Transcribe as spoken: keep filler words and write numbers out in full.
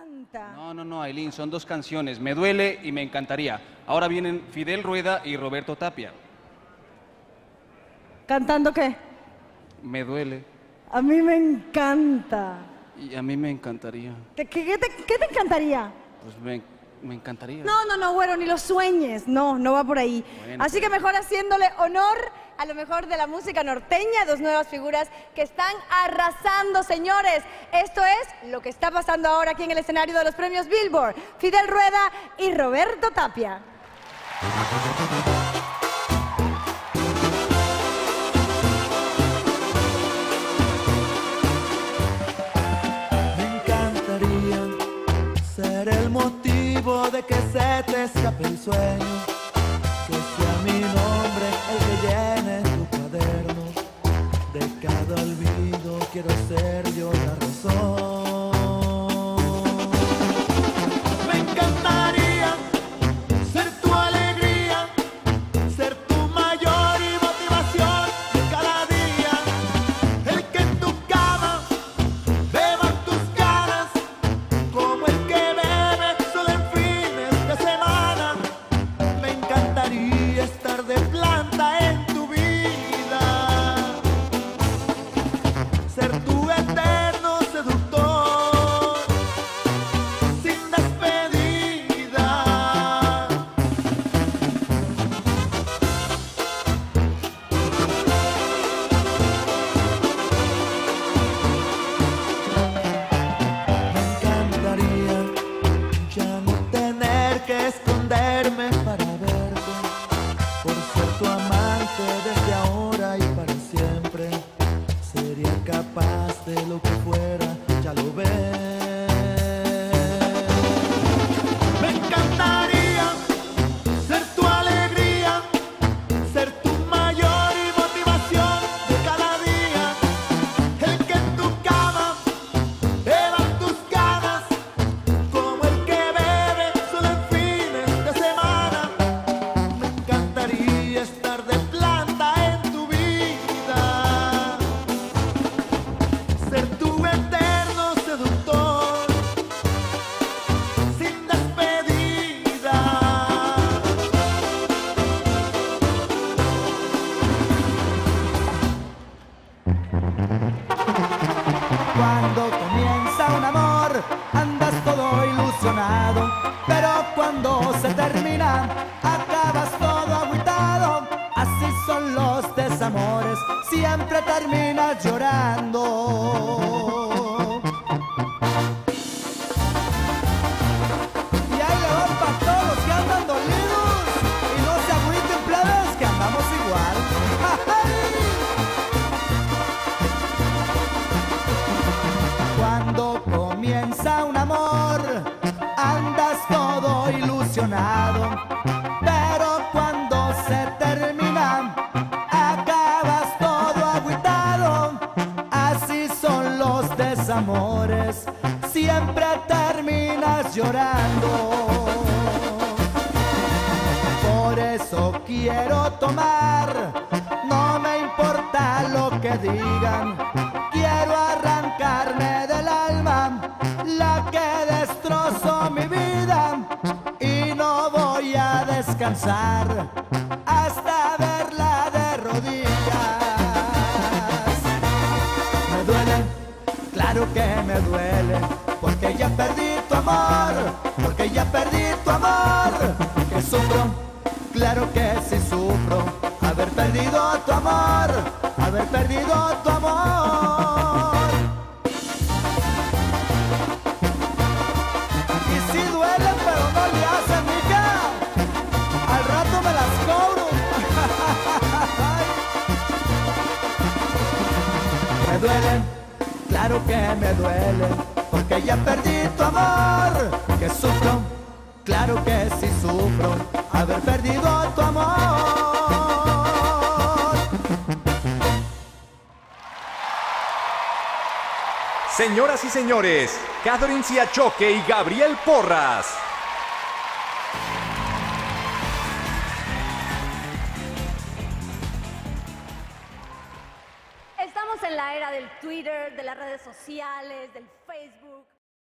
encanta. No, no, no, Ailín, son dos canciones. Me duele y me encantaría. Ahora vienen Fidel Rueda y Roberto Tapia. ¿Cantando qué? Me duele A mí me encanta. y a mí me encantaría. ¿Qué, qué te, qué te encantaría? Pues me, me encantaría. No, no, no, güero, ni lo sueñes. No, no va por ahí. Bueno, Así que pues. mejor haciéndole honor a lo mejor de la música norteña, dos nuevas figuras que están arrasando, señores. Esto es lo que está pasando ahora aquí en el escenario de los premios Billboard. Fidel Rueda y Roberto Tapia. Me encantaría ser el motivo de que se te escape el sueño, que sea mi nombre el que llene tu cuaderno. De cada olvido quiero ser yo la razón. Me encantaría ser tu alegría, ser tu mayor y motivación de cada día, el que en tu cama beba tus ganas, como el que bebe solo en fines de semana. Me encantaría estar de planta en tu vida, ser tu eterno seductor, sin despedida. Me encantaría ya no tener que esconderme para verte, por ser tu amante desde ahora y para siempre. Sería capaz de lo que fuera, ya lo ves. Me encantaría ser tu alegría, ser tu mayor y motivación de cada día, el que en tu cama beba tus ganas, como el que bebe solo en fines de semana. Me encantaría estar de planta en tu vida, ser tu eterno seductor, sin despedida. Cuando comienza un amor, andas todo ilusionado, pero cuando se termina, acabas todo agüitado. Así son los desamores, siempre terminas llorando. Y ahí le van para todos los que andan dolidos, y no se agüiten, plebes, que andamos igual. Cuando comienza un amor, andas todo ilusionado, pero cuando se termina, acabas todo agüitado. Así son los desamores, siempre terminas llorando. Por eso quiero tomar, no me importa lo que digan. Quiero arrancarme del alma la que destrozó mi vida, y no voy a descansar hasta verla de rodillas. Me duele, claro que me duele, porque ya perdí tu amor, porque ya perdí tu amor. Que sufro, claro que sí sufro, haber perdido tu amor, haber perdido tu amor. Y sí duele, pero no le hacen, mija, al rato me las cobro. Me duele, claro que me duele, porque ya perdí tu amor. Que sufro, claro que sí sufro, haber perdido tu amor. Señoras y señores, Catherine Siachoque y Gabriel Porras. Estamos en la era del Twitter, de las redes sociales, del Facebook.